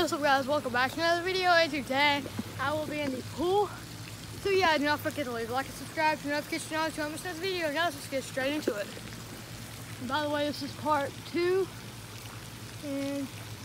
Hey, what's up guys, welcome back to another video, and today I will be in the pool. So yeah, do not forget to leave a like and subscribe to notification on to miss this video. Guys, let's get straight into it. And by the way, this is part 2, and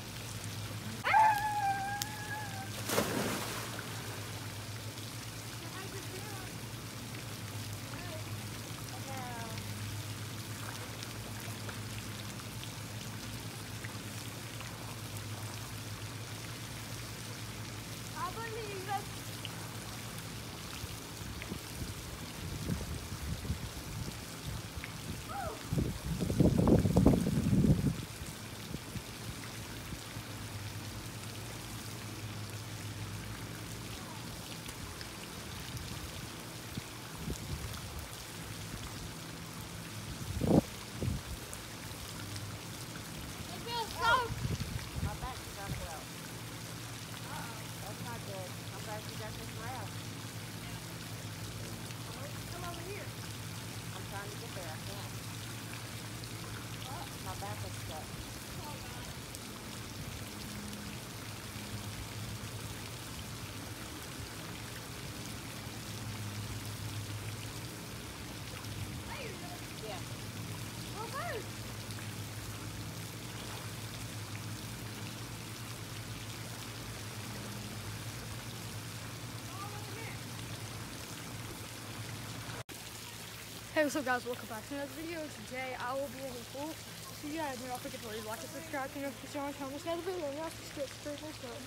hey, what's up guys, welcome back to another video. Today I will be in the pool. So yeah, do not forget to leave a like and subscribe to notification on to miss another video. Now let's get straight into it.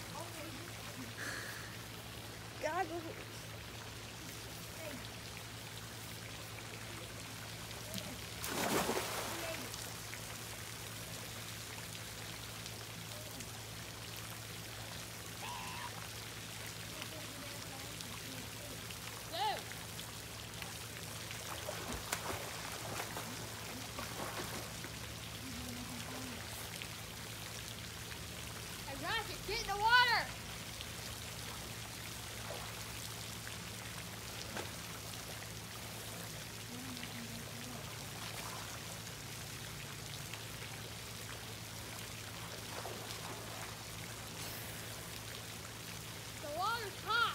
God, look at this. Get in the water! The water's hot!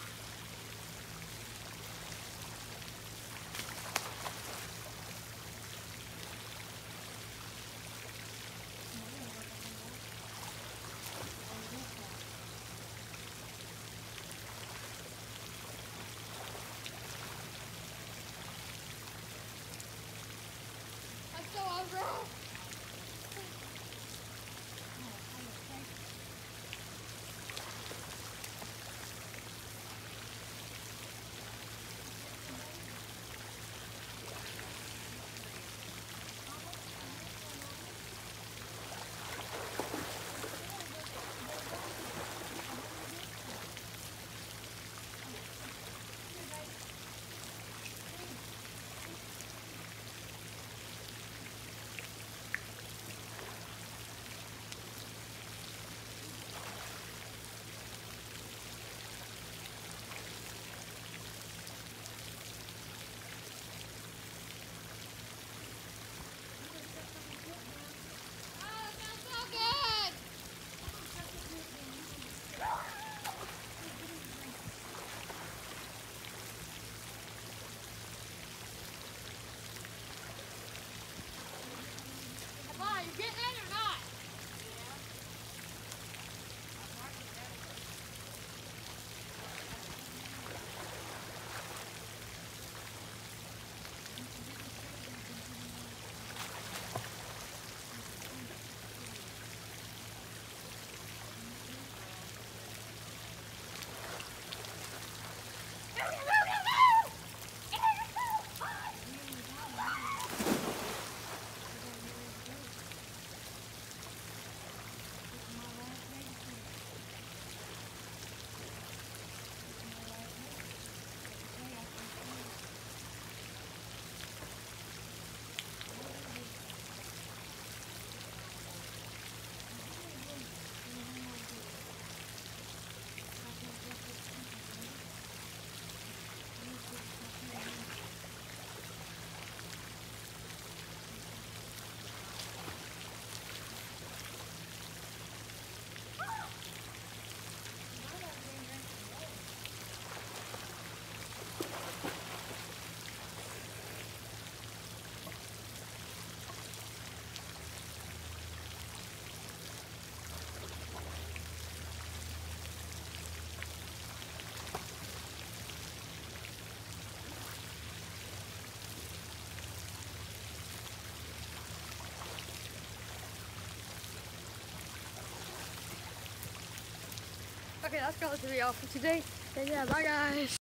Okay, that's going to be all for today. And yeah, bye guys.